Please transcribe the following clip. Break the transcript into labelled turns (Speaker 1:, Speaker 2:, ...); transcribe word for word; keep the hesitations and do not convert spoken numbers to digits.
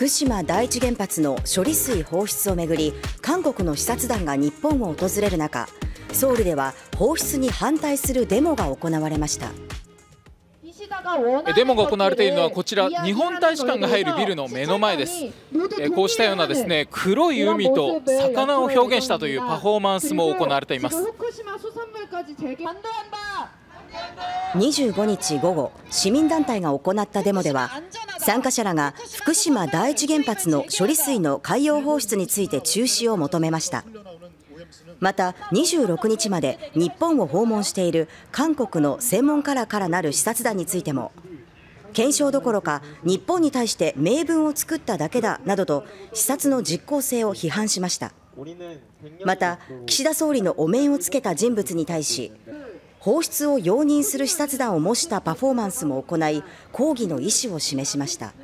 Speaker 1: 福島第一原発の処理水放出をめぐり、韓国の視察団が日本を訪れる中、ソウルでは放出に反対するデモが行われました。
Speaker 2: デモが行われているのはこちら、日本大使館が入るビルの目の前です。こうしたようなですね、黒い海と魚を表現したというパフォーマンスも行われています。
Speaker 1: にじゅうごにち午後、市民団体が行ったデモでは、参加者らが福島第一原発の処理水の海洋放出について中止を求めました。またにじゅうろくにちまで日本を訪問している韓国の専門家らからなる視察団についても、検証どころか日本に対して名分を作っただけだなどと視察の実効性を批判しました。また岸田総理のお面をつけた人物に対し、放出を容認する視察団を模したパフォーマンスも行い、抗議の意思を示しました。